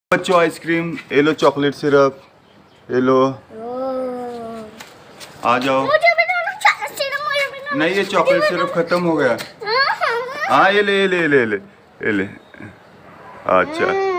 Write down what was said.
बच्चों आइसक्रीम, ये लो chocolate syrup, ये लो। आ जाओ। नहीं, ये चॉकलेट सिरप खत्म हो गया। हाँ, ये ले ये ले ये ले ये ले। अच्छा।